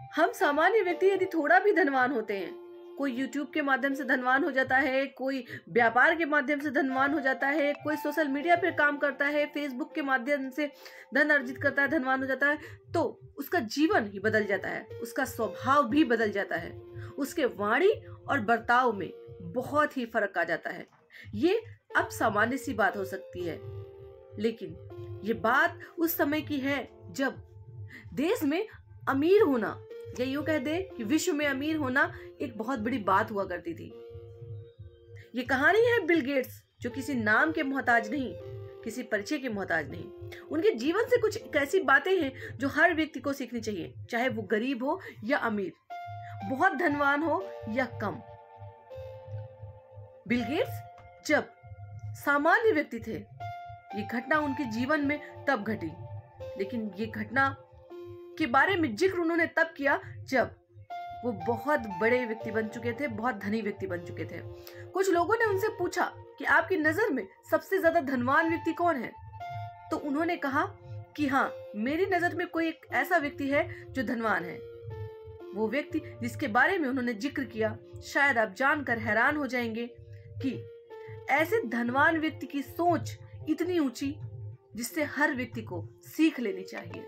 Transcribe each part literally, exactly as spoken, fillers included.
हम सामान्य व्यक्ति यदि थोड़ा भी धनवान होते हैं, कोई यूट्यूब के माध्यम से धनवान हो जाता है, कोई व्यापार के माध्यम से धनवान हो जाता है, कोई सोशल मीडिया पर काम करता है, फेसबुक के माध्यम से धन अर्जित करता है, धनवान हो जाता है, तो उसका जीवन ही बदल जाता है, उसका स्वभाव भी बदल जाता है, उसके वाणी और बर्ताव में बहुत ही फर्क आ जाता है। ये अब सामान्य सी बात हो सकती है, लेकिन ये बात उस समय की है जब देश में अमीर होना, या यूं कह दे कि विश्व में अमीर होना एक बहुत बड़ी बात हुआ करती थी। ये कहानी है बिल गेट्स, जो किसी नाम के मोहताज नहीं, किसी परिचय के मोहताज नहीं। उनके जीवन से कुछ ऐसी बातें हैं जो हर व्यक्ति को सीखनी चाहिए, चाहे वो गरीब हो या अमीर, बहुत धनवान हो या कम। बिल गेट्स जब सामान्य व्यक्ति थे, ये घटना उनके जीवन में तब घटी, लेकिन ये घटना के बारे में जिक्र उन्होंने तब किया जब वो बहुत बड़े व्यक्ति बन चुके थे, बहुत धनी व्यक्ति बन चुके थे। कुछ लोगों ने उनसे पूछा कि आपकी नजर में सबसे ज्यादा धनवान व्यक्ति कौन है, तो उन्होंने कहा कि हाँ, मेरी नजर में कोई एक ऐसा व्यक्ति है जो धनवान है। वो व्यक्ति जिसके बारे में उन्होंने जिक्र किया, शायद आप जानकर हैरान हो जाएंगे कि ऐसे धनवान व्यक्ति की सोच इतनी ऊंची जिससे हर व्यक्ति को सीख लेनी चाहिए।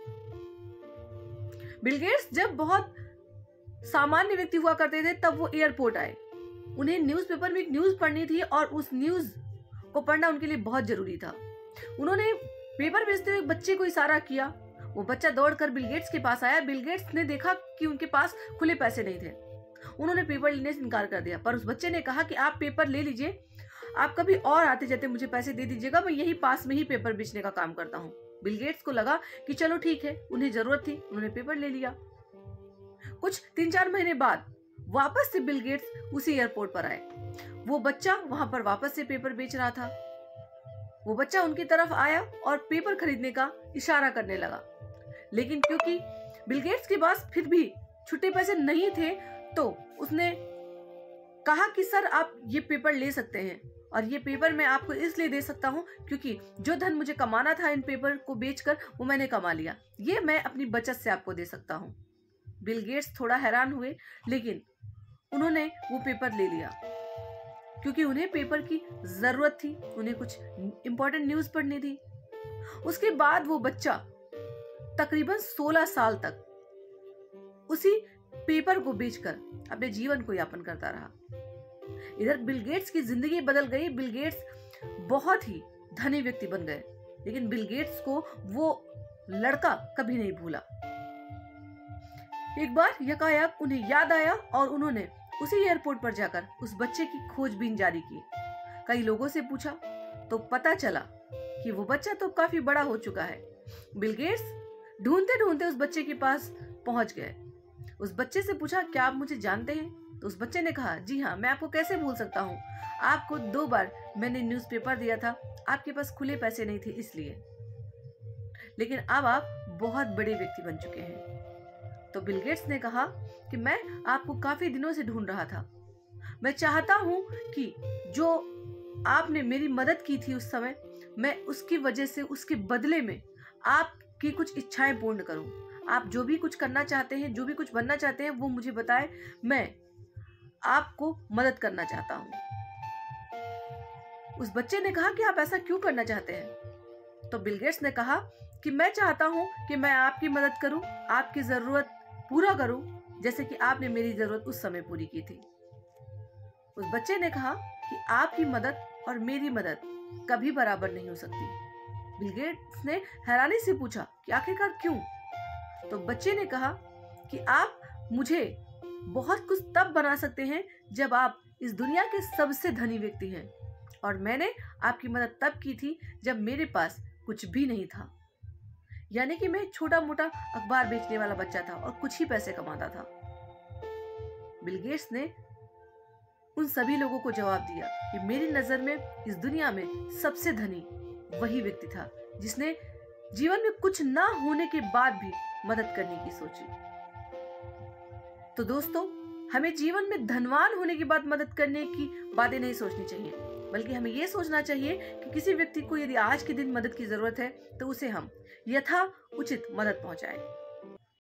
बिल गेट्स जब बहुत सामान्य व्यक्ति हुआ करते थे, तब वो एयरपोर्ट आए। उन्हें न्यूज़पेपर में एक न्यूज पढ़नी थी और उस न्यूज को पढ़ना उनके लिए बहुत जरूरी था। उन्होंने पेपर बेचते हुए बच्चे को इशारा किया। वो बच्चा दौड़कर बिल गेट्स के पास आया। बिल गेट्स ने देखा कि उनके पास खुले पैसे नहीं थे। उन्होंने पेपर लेने से इनकार कर दिया, पर उस बच्चे ने कहा कि आप पेपर ले लीजिए, आप कभी और आते जाते मुझे पैसे दे दीजिएगा, मैं यही पास में ही पेपर बेचने का काम करता हूँ। बिल गेट्स को लगा कि चलो ठीक है, उन्हें जरूरत थी, उन्होंने पेपर ले लिया। कुछ तीन चार महीने बाद वापस से बिल गेट्स उसी एयरपोर्ट पर आए। वो बच्चा वहां पर वापस से पेपर बेच रहा था। वो बच्चा उनकी तरफ आया और पेपर खरीदने का इशारा करने लगा, लेकिन क्योंकि बिल गेट्स के पास फिर भी छुट्टे पैसे नहीं थे, तो उसने कहा कि सर आप ये पेपर ले सकते हैं, और ये पेपर मैं आपको इसलिए दे सकता हूँ क्योंकि जो धन मुझे कमाना था इन पेपर को बेचकर, वो मैंने कमा लिया। ये मैं अपनी बचत से आपको दे सकता हूँ। बिल गेट्स थोड़ा हैरान हुए, लेकिन उन्होंने वो पेपर ले लिया क्योंकि उन्हें पेपर की जरूरत थी, उन्हें कुछ इंपॉर्टेंट न्यूज पढ़नी थी। उसके बाद वो बच्चा तकरीबन सोलह साल तक उसी पेपर को बेचकर अपने जीवन को यापन करता रहा। इधर बिल गेट्स की जिंदगी बदल गई। बिल गेट्स बहुत ही धनी व्यक्ति बन गए, लेकिन बिल गेट्स को वो लड़का कभी नहीं भूला। एक बार यकायक उन्हें याद आया और उन्होंने उसी एयरपोर्ट पर जाकर उस बच्चे की खोजबीन जारी की। कई लोगों से पूछा तो पता चला कि वो बच्चा तो काफी बड़ा हो चुका है। बिल गेट्स ढूंढते ढूंढते उस बच्चे के पास पहुंच गए। उस बच्चे से पूछा, क्या आप मुझे जानते हैं? तो उस बच्चे ने कहा, जी हाँ, मैं आपको कैसे भूल सकता हूँ, आपको दो बार मैंने न्यूज़पेपर दिया था, आपके पास खुले पैसे नहीं थे इसलिए, लेकिन अब आप बहुत बड़े व्यक्ति बन चुके हैं। तो बिल गेट्स ने कहा कि मैं आपको काफी दिनों से ढूंढ रहा था। मैं चाहता हूं कि जो आपने मेरी मदद की थी उस समय, मैं उसकी वजह से, उसके बदले में आपकी कुछ इच्छाएं पूर्ण करूं। आप जो भी कुछ करना चाहते हैं, जो भी कुछ बनना चाहते हैं, वो मुझे बताएं, मैं आपको मदद करना चाहता हूं। उस बच्चे ने कहा कि आप ऐसा क्यों करना चाहते हैं? तो बिल गेट्स ने कहा कि मैं चाहता हूं कि मैं आपकी मदद करूं, आपकी जरूरत पूरा करूं, जैसे कि आपने मेरी जरूरत उस समय पूरी की थी। उस बच्चे ने कहा कि आपकी मदद और मेरी मदद कभी बराबर नहीं हो सकती। बिल गेट्स ने हैरानी से पूछा कि आखिरकार क्यों? तो बच्चे ने कहा कि आप मुझे बहुत कुछ तब बना सकते हैं जब आप इस दुनिया के सबसे धनी व्यक्ति हैं, और मैंने आपकी मदद तब की थी जब मेरे पास कुछ भी नहीं था। यानी कि मैं छोटा मोटा अखबार बेचने वाला बच्चा था और कुछ ही पैसे कमाता था। बिल गेट्स ने उन सभी लोगों को जवाब दिया कि मेरी नजर में इस दुनिया में सबसे धनी वही व्यक्ति था जिसने जीवन में कुछ ना होने के बाद भी मदद करने की सोची। तो दोस्तों, हमें जीवन में धनवान होने के बाद मदद करने की बातें नहीं सोचनी चाहिए, बल्कि हमें यह सोचना चाहिए कि किसी व्यक्ति को यदि आज के दिन मदद की जरूरत है तो उसे हम यथा उचित मदद पहुंचाएं।